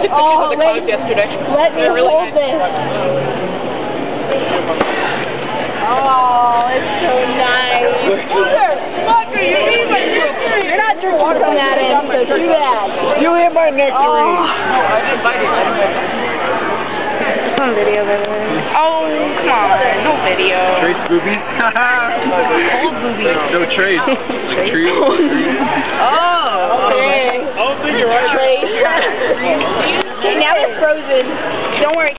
Oh, wait. Yesterday. Let me hold this. Oh, it's so nice. You're not drinking from that end, so too bad. You hit my nectarine. Oh. I didn't bite it. It's on video, by the way. Oh, come on. No video. Trace boobies? Old boobies. No, Trace. Trace. Oh. Okay. I don't think you're right. Trace. Okay, now it's frozen. Don't worry.